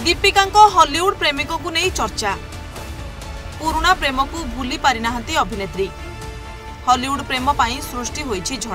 Deepika Hollywood प्रेमिक को नहीं चर्चा। पुराना प्रेम को भूली पारि नाहंती अभिनेत्री। हॉलीवुड प्रेम पाई सृष्टि होईछि झड़।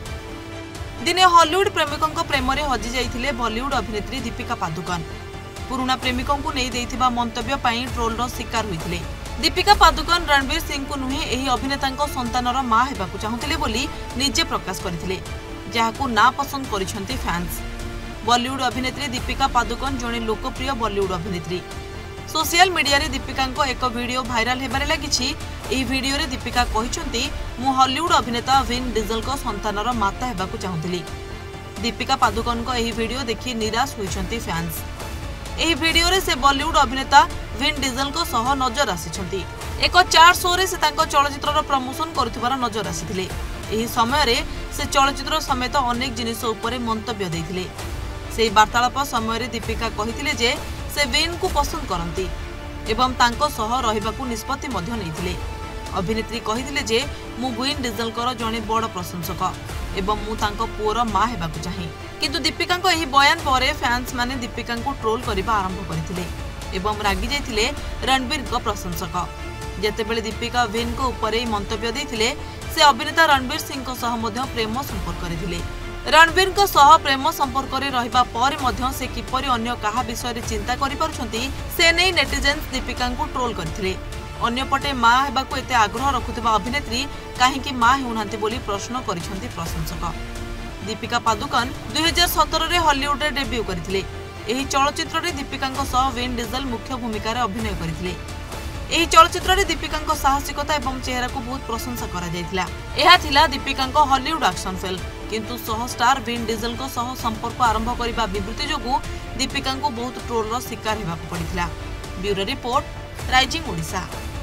दिने हॉलीवुड प्रेमिकों प्रेम में हजि जाइथिले बॉलीवुड अभिनेत्री दीपिका पादुकोण। पुराना प्रेमिकों को नहीं देइथिबा मंतव्य पाई ट्रोलर शिकार होइथिले। दीपिका पादुकोण रणवीर सिंह को नुहे एही अभिनेतांको संतानर मां हेबाकु चाहुथिले बोली निजे प्रकाश करथिले, जाहाकु ना पसंद करिसंती फैंस। बॉलीवुड अभिनेत्री दीपिका पादुकोण जणे लोकप्रिय बॉलीवुड अभिनेत्री। सोशल मीडिया रे दीपिका एक वीडियो भाइराल हेबारे लागिछि। एही वीडियो रे दीपिका कहिसंती मु हॉलीवुड अभिनेता विन डीजल को संतानर माता हेबाकु चाहुथिली। दीपिका पादुकोण को एही वीडियो देखि निराश होइसंती फैंस। एही वीडियो रे से बॉलीवुड अभिनेता विन डीजल को सह नजर आसिछंती। एक चार शो रे से तांको चलचित्रर प्रमोशन करुथिबार नजर आसिथिले। एही समय रे से चलचित्र समेत अनेक जिनिस उपरे मंतव्य दैथिले। सेही वार्तालाप समय रे दीपिका कहिथिले जे से विन को पसंद करंती एवं तांको सह रहिबाकू निष्पत्ति मध्य नैथिले। अभिनेत्री कहिथिले जे मु विन डीजल कर जणे बड़ प्रशंसक एवं मु तांको पुअर मां हेबाकू चाहे। किंतु दीपिका को एही बयान परे फैंस माने दीपिका को ट्रोल करिबा आरंभ करथिले एवं रागी जाइथिले रणवीर को प्रशंसक। जेतेबेले दीपिका विन को ऊपर मंतव्य देथिले से अभिनेता रणवीर सिंह को सह मध्य प्रेम संपर्क करथिले। रणवीर को सह प्रेम संपर्क रे रहिबा पर मध्य से किपरि अन्य काहा विषय रे चिंता करि पारुछंती से नै नेटिजन्स दीपिका को ट्रोल करथिले। अन्यपटे मां हेबाकू एते आग्रह रखुथिबा अभिनेत्री काहेकि मां हेउनांती बोली प्रश्न करिसंती प्रशंसक। दीपिका पादुकोण 2017 रे हॉलीवुड रे डेब्यू करथिले। एही चलचित्र रे दीपिका सह विन डीजल मुख्य भूमिका रे अभिनय करथिले। एही चलचित्र रे दीपिका साहसिकता एवं चेहरा को बहुत प्रशंसा करा जायतिला। एहा थिला दीपिका हॉलीवुड एक्शन फिल्म, किंतु सह स्टार विन डीजल को सह संपर्क आरंभ करिबा विवृत्ति जोगु दीपिका को बहुत ट्रोलर शिकार हेबाकू पड़िथिला। Bureau report, rising Odisha.